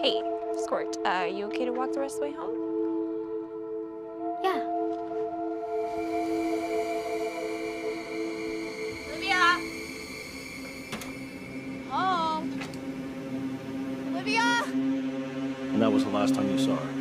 Hey, Squirt, you okay to walk the rest of the way home? Yeah. Olivia! Home! Olivia! And that was the last time you saw her.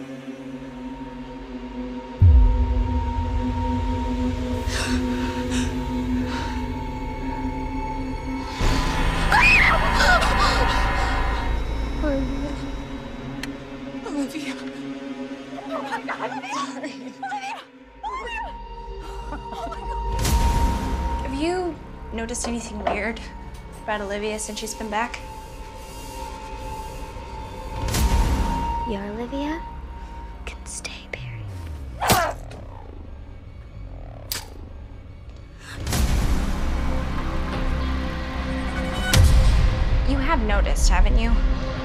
Olivia. Oh my God, Olivia. Sorry. Olivia. Olivia. Oh my God. Have you noticed anything weird about Olivia since she's been back? Your Olivia can stay, Barry. You have noticed, haven't you?